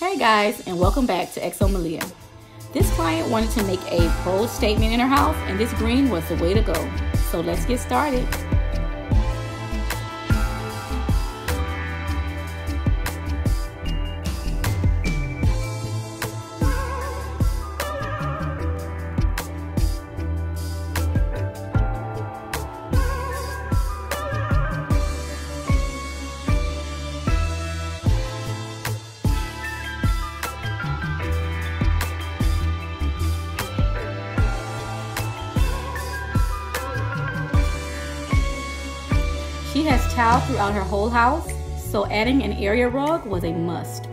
Hey guys, and welcome back to XO Malia. This client wanted to make a bold statement in her house, and this green was the way to go. So let's get started. She has tile throughout her whole house, so adding an area rug was a must.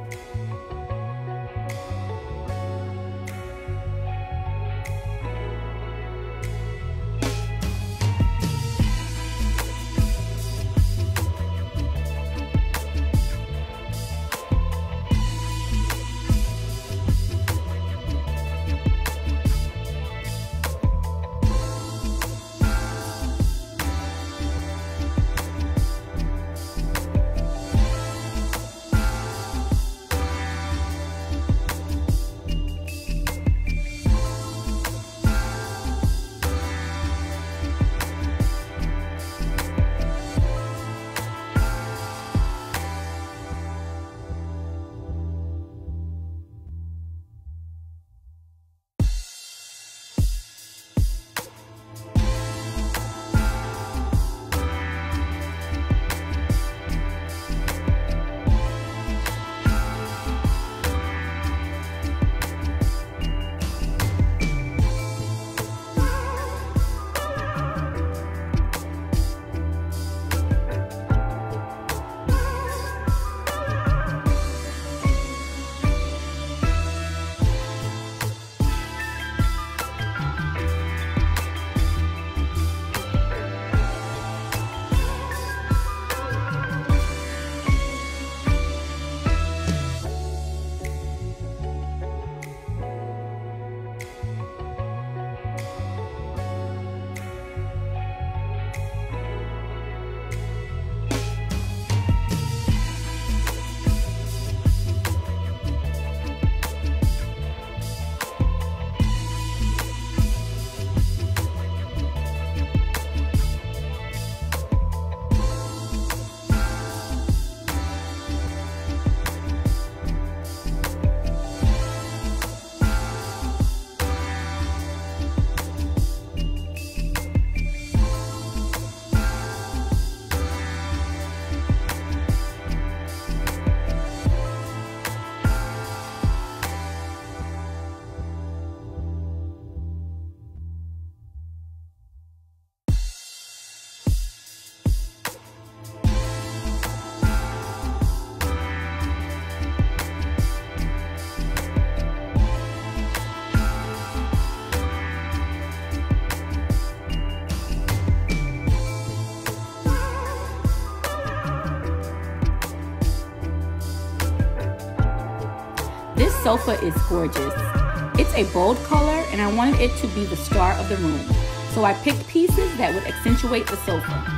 This sofa is gorgeous. It's a bold color and I wanted it to be the star of the room. So I picked pieces that would accentuate the sofa.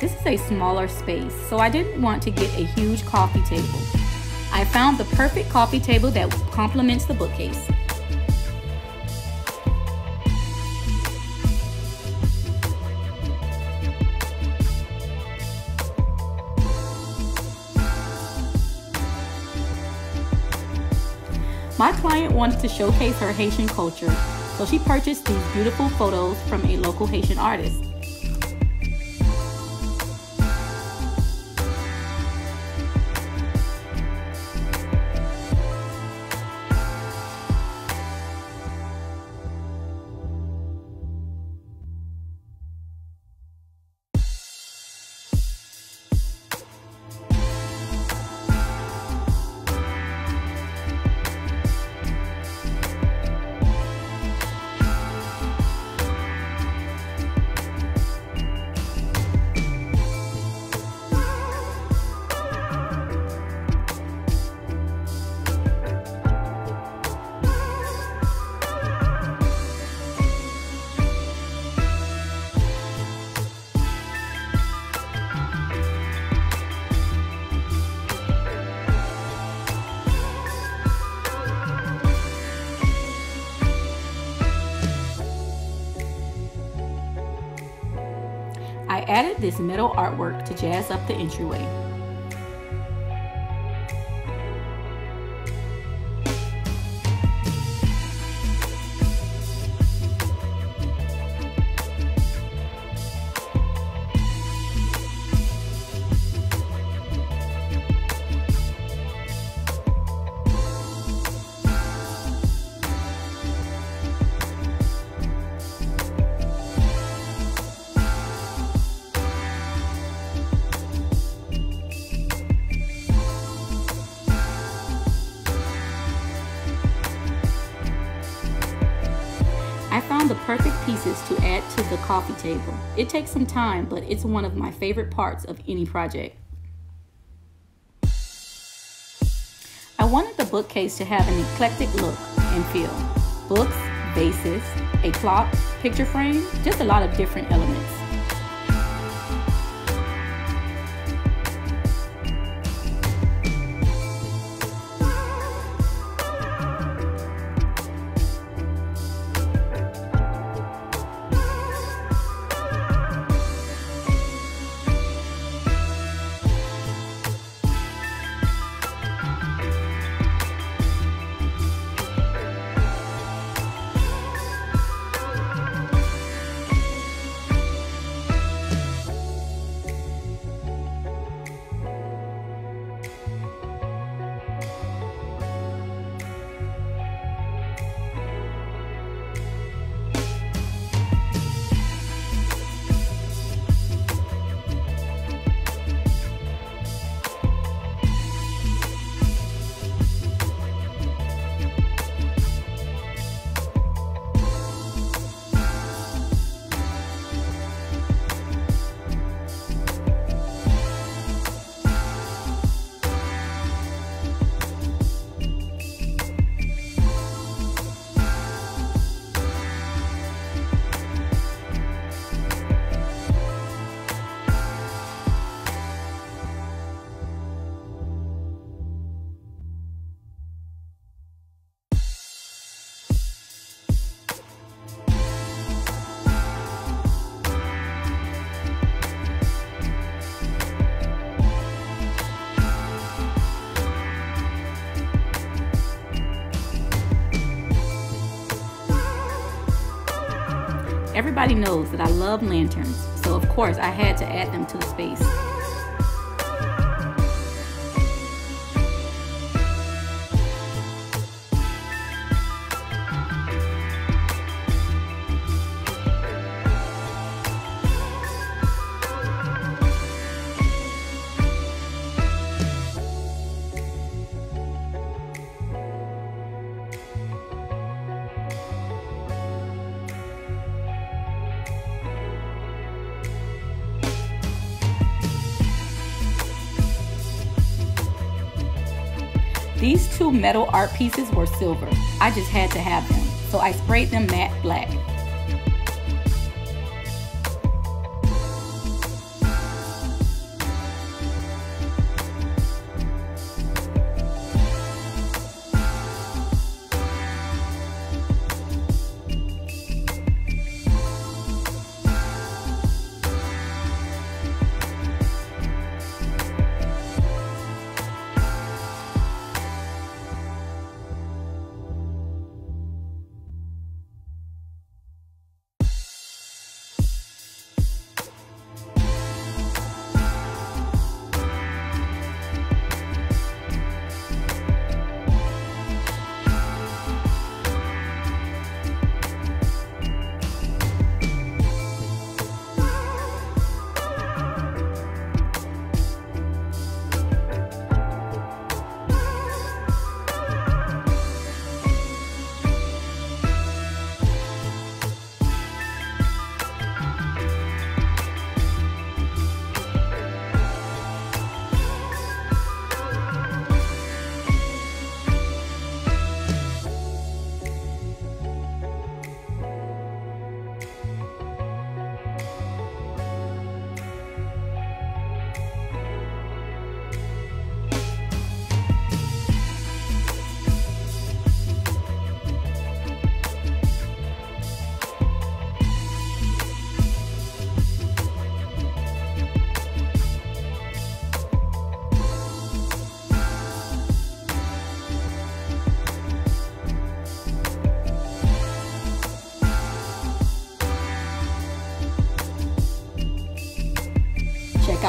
This is a smaller space, so I didn't want to get a huge coffee table. I found the perfect coffee table that complements the bookcase. My client wanted to showcase her Haitian culture, so she purchased these beautiful photos from a local Haitian artist. I added this metal artwork to jazz up the entryway. I found the perfect pieces to add to the coffee table. It takes some time, but it's one of my favorite parts of any project. I wanted the bookcase to have an eclectic look and feel. Books, vases, a clock, picture frame, just a lot of different elements. Everybody knows that I love lanterns, so of course I had to add them to the space. These two metal art pieces were silver. I just had to have them, so I sprayed them matte black.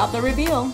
out the reveal.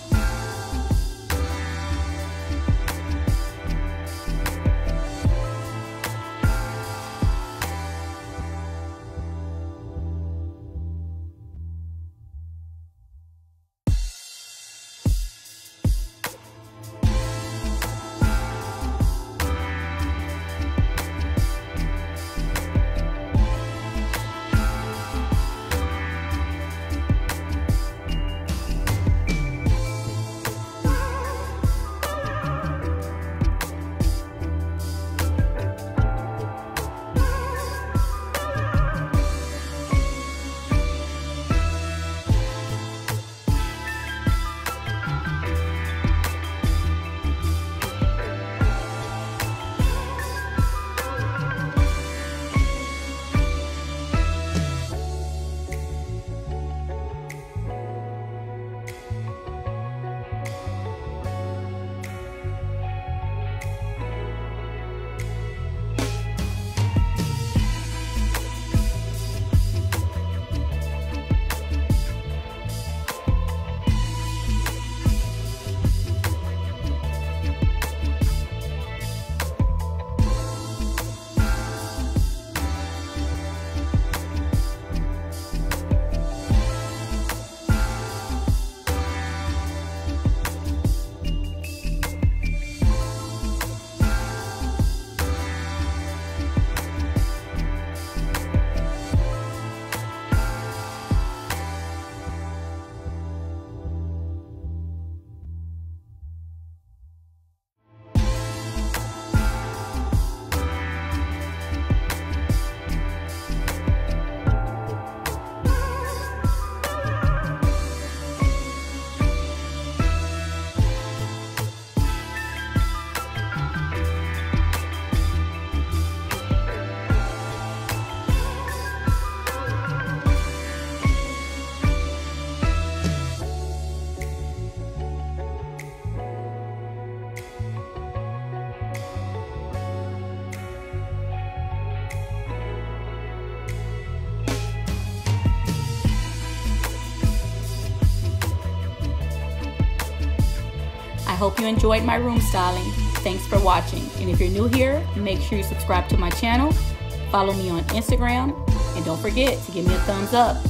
I hope you enjoyed my room styling. Thanks for watching. And if you're new here, make sure you subscribe to my channel, follow me on Instagram, and don't forget to give me a thumbs up.